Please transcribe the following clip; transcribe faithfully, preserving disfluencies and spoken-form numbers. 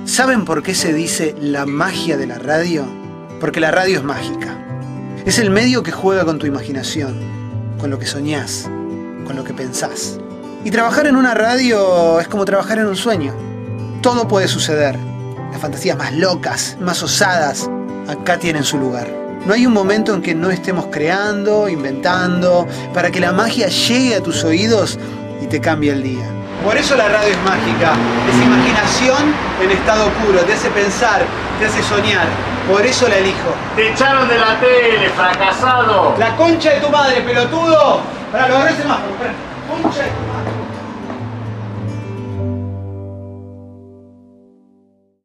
¿Saben por qué se dice la magia de la radio? Porque la radio es mágica. Es el medio que juega con tu imaginación, con lo que soñás, con lo que pensás. Y trabajar en una radio es como trabajar en un sueño. Todo puede suceder. Las fantasías más locas, más osadas, acá tienen su lugar. No hay un momento en que no estemos creando, inventando, para que la magia llegue a tus oídos y te cambie el día. Por eso la radio es mágica. Es imaginación en estado puro. Te hace pensar, te hace soñar. Por eso la elijo. ¡Te echaron de la tele, fracasado! La concha de tu madre, pelotudo. Para, lo agarré ese más. Concha de tu madre.